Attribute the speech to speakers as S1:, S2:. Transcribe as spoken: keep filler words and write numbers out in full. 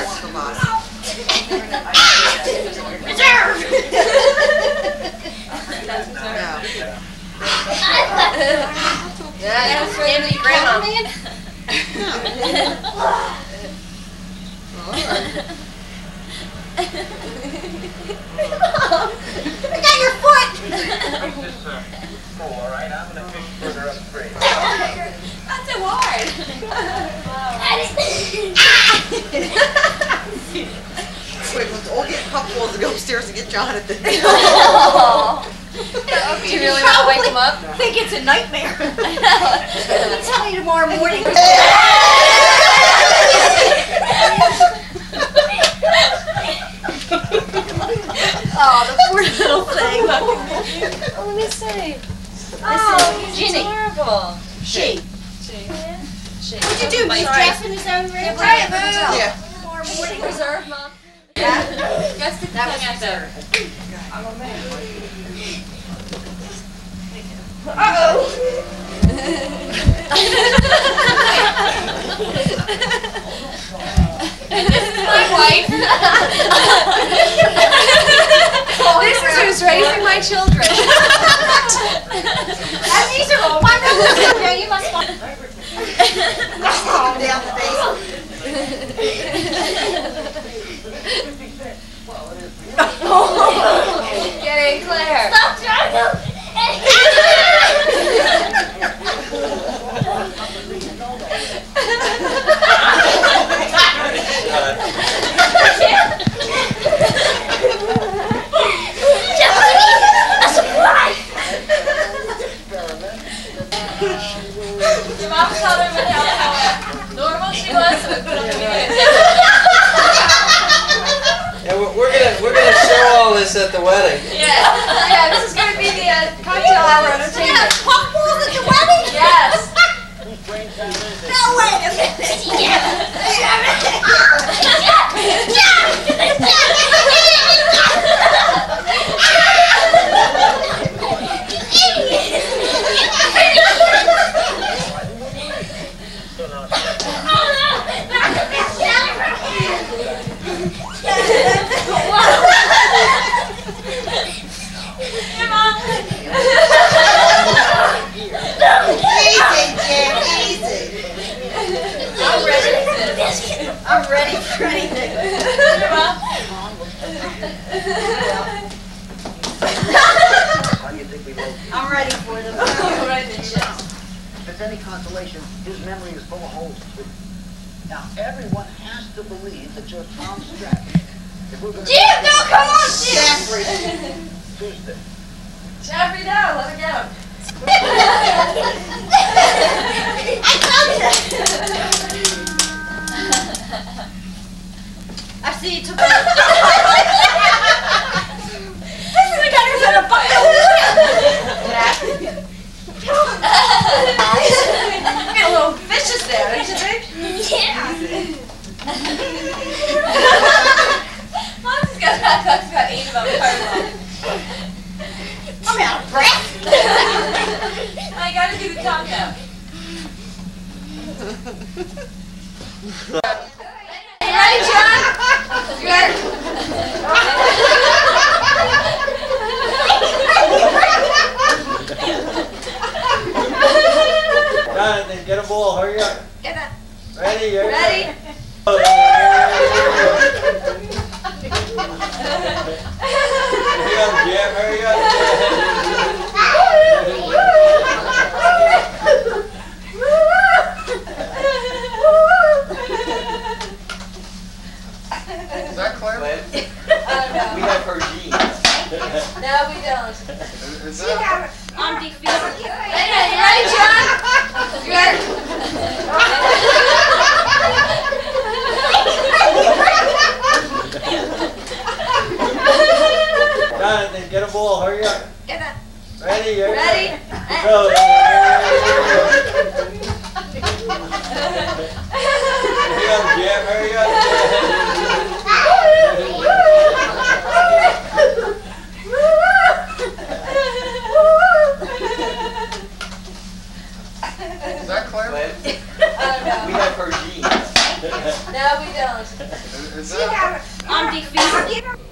S1: want the boss.
S2: Reserve!
S1: No.
S2: Yeah, that's right. Give me grandma.
S3: I got your foot!
S4: This uh, four, all right? I'm going to fish further up straight.
S2: Not so hard.
S1: Wait, let's all get puffballs and go upstairs and get Jonathan.
S2: Do you really want to wake him up?
S3: I think it's a nightmare. I'll tell you tomorrow morning. Oh, the poor little thing.
S2: Let me see.
S3: Oh,
S2: She's adorable.
S3: She.
S2: She. She.
S3: What'd you do? Miss
S2: Sorry.
S3: Jackson is over there?
S2: Right, move.
S1: Yeah.
S3: Tomorrow morning.
S2: Reserve, Mom. Yeah. Just stick the tongue out there.
S3: Uh-oh.
S2: And this is my wife. This is who's raising my children.
S3: And these are all my relatives. Yeah, you must want.
S1: Down the basement.
S2: Get in, Claire.
S3: Stop trying to.
S2: Your mom told her how, how normal she was, so we put on the video.
S5: Yeah, we're, we're gonna we're gonna show all this at the wedding.
S2: Yeah, yeah. This is gonna be the uh, cocktail hour entertainment.
S3: Yeah, puffballs at the wedding?
S2: Yes.
S3: No, wait a minute. I'm ready for anything. I'm ready for them.
S4: If it's any consolation, his memory is full of holes. Now, everyone has to believe that you're Tom Stratton. If we're going to...
S3: Jim, no, come on, Jim!
S4: Tuesday.
S2: Jeffrey, no, let her go.
S3: I see you took it. This is the guy who's in a bucket.
S2: Get a little vicious there, don't you think?
S3: Yeah.
S2: Mom's got hot dogs about eight of them per
S3: I'm out of breath.
S2: I gotta do the tongue now. You ready, John? You ready?
S5: Jonathan, get a ball. Hurry up.
S2: Get that.
S5: Ready? Hurry
S2: Ready?
S5: Up. Hurry up, Jim. Hurry up.
S1: Is that Claire?
S2: Oh,
S5: We
S2: no.
S5: have her genes.
S2: No, we don't.
S1: Is that?
S3: I'm defeated.
S2: Hey, you ready, John? You ready?
S5: Jonathan, get a ball. Hurry up.
S2: Get that.
S5: Ready? Hurry
S2: Ready?
S5: up. Go. Hurry up, Jim. Hurry up.
S1: Is that Claire?
S5: Glenn,
S2: Oh,
S5: we
S2: no.
S5: have her genes.
S2: No, we don't.
S3: She got her.
S2: I'm defeated.
S3: I'll get her.